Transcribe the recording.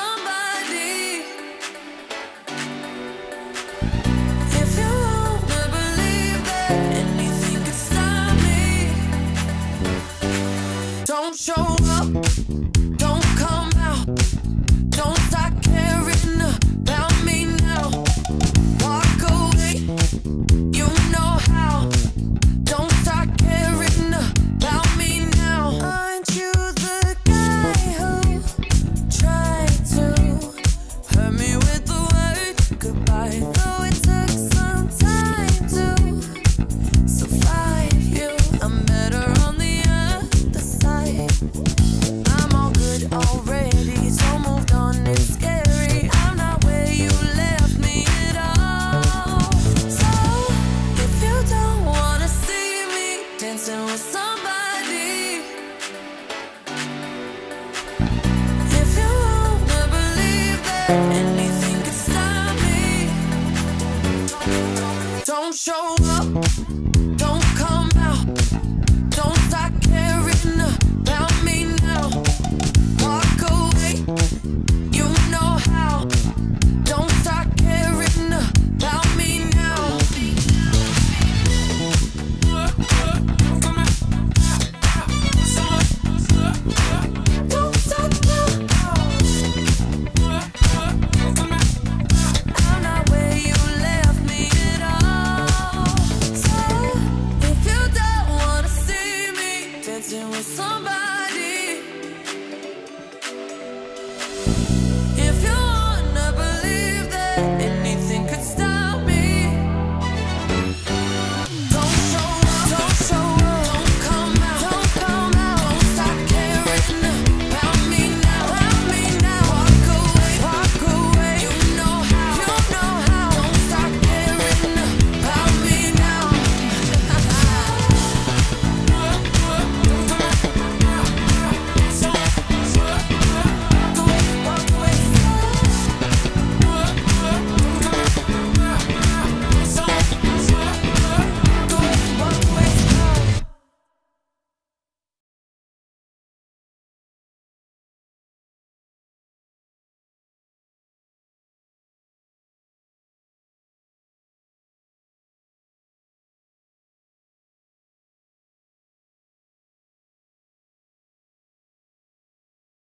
somebody. If you wanna believe that anything could stop me, don't show up, don't come out, don't start caring about me now. Walk away, you know how. Don't start caring about me now. Aren't you the guy who tried to hurt me with the word goodbye? Though it took some time to survive you, I'm better on the other side. I'm all good already, so moved on, it's scary. I'm not where you left me at all. So if you don't wanna see me dancing with somebody, if you wanna believe that anything could stop me, don't show up, don't come out, don't start caring about me now. Walk away, you know how. Don't start caring about me now. Don't stop now. I'm not where you left me at all. So if you don't wanna see me dancing with somebody,